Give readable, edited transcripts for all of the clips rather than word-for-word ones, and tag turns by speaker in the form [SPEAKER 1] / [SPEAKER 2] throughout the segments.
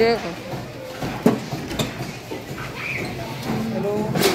[SPEAKER 1] देख।
[SPEAKER 2] Hello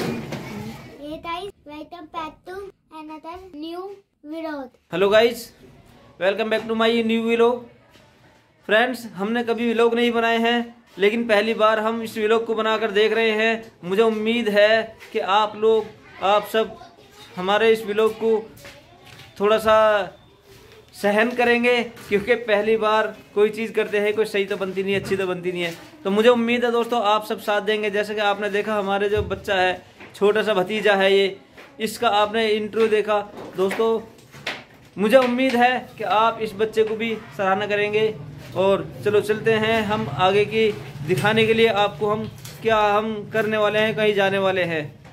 [SPEAKER 3] hello guys, welcome back to my new vlog. Friends, हमने कभी vlog नहीं बनाए हैं, लेकिन पहली बार हम इस व्लॉग को बनाकर देख रहे हैं। मुझे उम्मीद है कि आप सब हमारे इस व्लॉग को थोड़ा सा सहन करेंगे, क्योंकि पहली बार कोई चीज़ करते हैं, कोई सही तो बनती नहीं है, अच्छी तो बनती नहीं है। तो मुझे उम्मीद है दोस्तों आप सब साथ देंगे। जैसे कि आपने देखा, हमारे जो बच्चा है, छोटा सा भतीजा है ये, इसका आपने इंट्रो देखा दोस्तों। मुझे उम्मीद है कि आप इस बच्चे को भी सराहना करेंगे। और चलो चलते हैं हम आगे की दिखाने के लिए आपको, हम क्या हम करने वाले हैं, कहीं जाने वाले हैं।